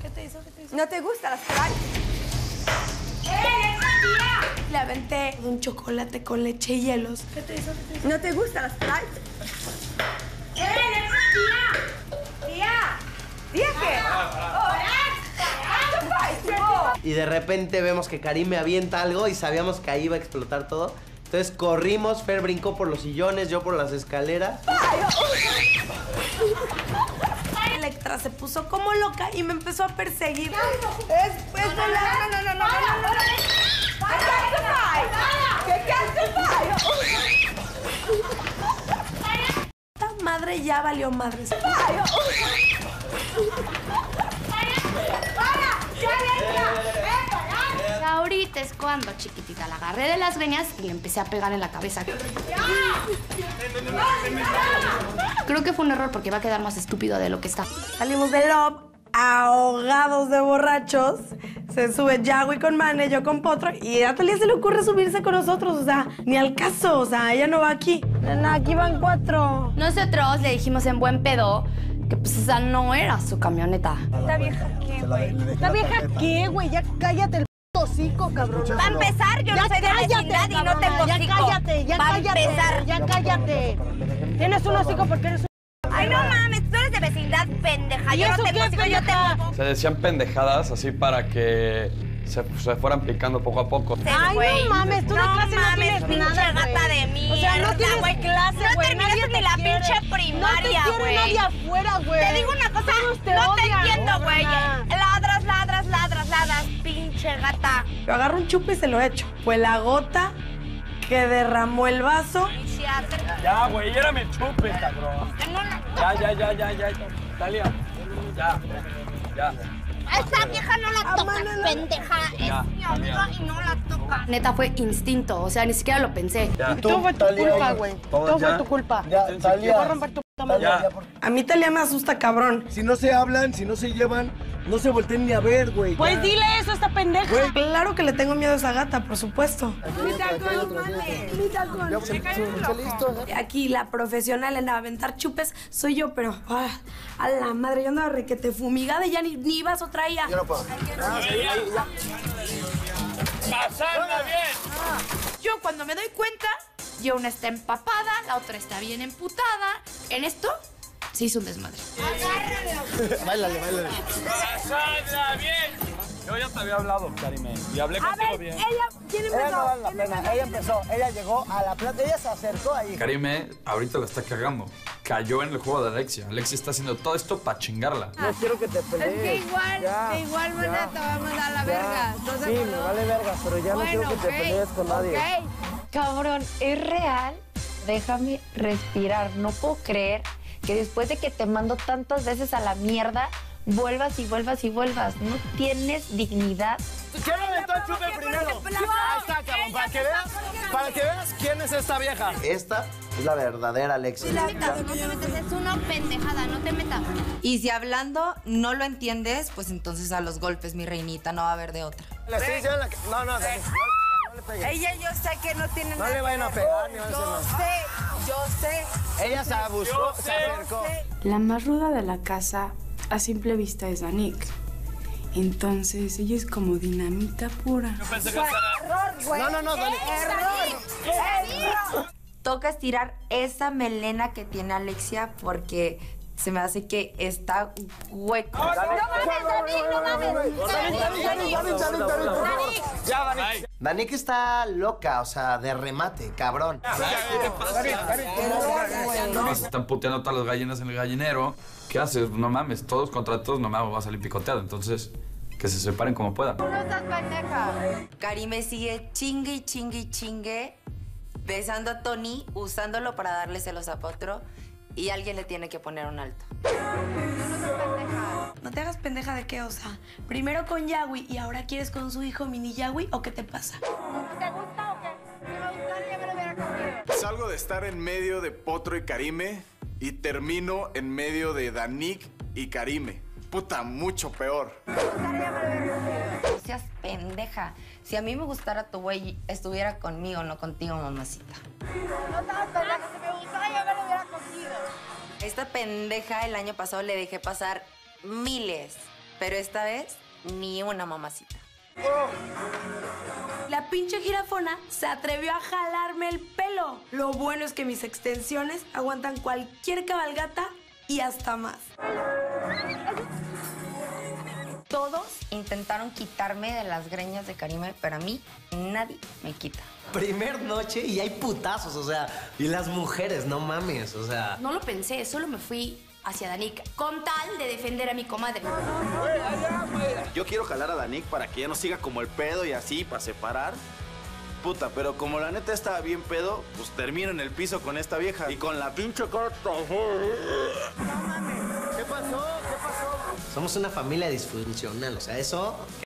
¿Qué te hizo? ¿No te gusta la Sprite? Le aventé un chocolate con leche y hielos. ¿Qué te hizo? ¿No te gusta la Sprite? ¡Tía! ¿Tía qué? Y de repente vemos que Karim me avienta algo y sabíamos que ahí iba a explotar todo. Entonces corrimos, Fer brincó por los sillones, yo por las escaleras. Electra se puso como loca y me empezó a perseguir. No. Esta madre ya valió madres. Ahorita es cuando, chiquitita, la agarré de las greñas y le empecé a pegar en la cabeza. Creo que fue un error porque va a quedar más estúpido de lo que está. Salimos de Love, ahogados de borrachos. Se sube Yagüi con Mane, yo con Potro. Y a Talía se le ocurre subirse con nosotros. O sea, ni al caso. O sea, ella no va aquí. Nena, aquí van 4. Nosotros le dijimos en buen pedo que pues esa no era su camioneta. ¿Esta vieja qué, güey? ¿Esta vieja qué, güey? Ya cállate el hocico, cabrón. Para empezar, yo no soy de vecindad y no tengo hocico. Ya cállate. Tienes un hocico porque eres un... Ay, no mames, tú eres de vecindad, pendeja. ¿Y Yo eso no tengo qué, hocico, yo pendeja? tengo... Se decían pendejadas así para que se fueran picando poco a poco. Ay, no mames, tú de clase no tienes pinche nada, gata de mí. O sea, no tienes clase, No güey. terminaste ni la pinche primaria, No te quiere nadie afuera, güey. Te digo una cosa, Todos te no te odian, entiendo, güey. cabrona. Ladras, pinche gata. Yo agarro un chupe y se lo echo. Fue la gota que derramó el vaso. Ya, güey, ya me chupe, cabrón. Ya. Talia, ya. Esta vieja no la tocas, pendeja. Es mi amiga y no la toca. Neta, fue instinto, o sea, ni siquiera lo pensé. Todo fue tu culpa, güey. Todo fue tu culpa. Ya, Talia. Te voy a romper tu puta madre. A mí Talía me asusta, cabrón. Si no se hablan, si no se llevan, no se volteen ni a ver, güey. Pues dile eso a esta pendeja. Claro que le tengo miedo a esa gata, por supuesto. Aquí la profesional en aventar chupes soy yo, pero a la madre, yo andaba requete fumigada y ya ni vaso traía. Yo no puedo. ¡Pasarla bien! Yo cuando me doy cuenta, yo una está empapada, la otra está bien emputada. En esto se hizo un desmadre. Báilale. ¡Pasarla bien! Yo ya te había hablado, Karime, y hablé contigo bien. ¿Quién Ella no vale la pena. Ella empezó. Ella llegó a la plata. Ella se acercó ahí. Karime ahorita la está cagando. Cayó en el juego de Alexia. Alexia está haciendo todo esto para chingarla. No quiero que te pelees. igual, manera te vamos a dar la verga. Sí, me vale verga, pero ya no quiero que te pelees con nadie. Cabrón, ¿es real? Déjame respirar. No puedo creer que después de que te mando tantas veces a la mierda, vuelvas. No tienes dignidad. ¿Quién aventó el chupe primero? Ahí está, cabrón, para que veas quién es esta vieja. Esta es la verdadera Alexia. No te metas, es una pendejada, no te metas. Y si hablando no lo entiendes, pues entonces a los golpes, mi reinita, no va a haber de otra. Le estoy diciendo no le pegues. Ella yo sé que no tiene No le vayan a pegar ni van a hacer nada. Yo sé. Ella se buscó, se acercó. La más ruda de la casa a simple vista es Danik. Entonces ella es como dinamita pura. No, Dani. ¡Error! Toca estirar esa melena que tiene Alexia porque se me hace que está hueco. Danik está loca, o sea, de remate, cabrón. Se están puteando todas las gallinas en el gallinero. ¿Qué haces? No mames, todos contra todos, no mames, va a salir picoteado. Entonces, que se separen como puedan. Karime sigue chingue, besando a Tony, usándolo para darle celos a Potro, y alguien le tiene que poner un alto. No te hagas pendeja de qué, o sea, primero con Yagüi y ahora quieres con su hijo mini Yagüi, ¿o qué te pasa? ¿Te gusta o qué? Si me gustaría, me lo hubiera cogido. Salgo de estar en medio de Potro y Karime y termino en medio de Danik y Karime. Puta, mucho peor. No seas pendeja. Si a mí me gustara tu güey, estuviera conmigo, no contigo, mamacita. No estabas pendeja, si me gustara yo me lo hubiera cogido. Esta pendeja el año pasado le dejé pasar miles Pero esta vez, ni una mamacita. La pinche jirafona se atrevió a jalarme el pelo. Lo bueno es que mis extensiones aguantan cualquier cabalgata y hasta más. Todos intentaron quitarme de las greñas de Karime, pero a mí nadie me quita. Primer noche y hay putazos, o sea, y las mujeres, no mames, o sea. No lo pensé, solo me fui hacia Danik con tal de defender a mi comadre. Yo quiero jalar a Danik para que ya no siga como el pedo y así, para separar. Puta, pero como la neta estaba bien pedo, pues termino en el piso con esta vieja. Y con la pinche corta. ¿Qué pasó? ¿Qué pasó? Somos una familia disfuncional, o sea, eso